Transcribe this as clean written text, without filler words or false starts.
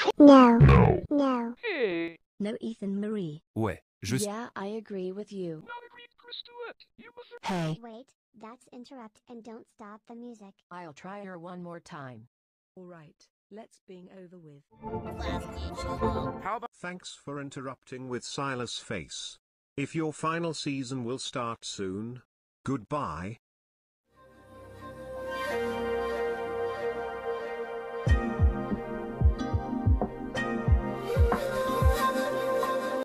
No. No. No. Hey. No, Ethan Marie. Ouais, Yeah, I agree with you. Not agree, Crystal. You must. Hey. Wait, that's interrupt and don't stop the music. I'll try her one more time. All right, let's being over with. How about? Thanks for interrupting with Silas face. If your final season will start soon, goodbye.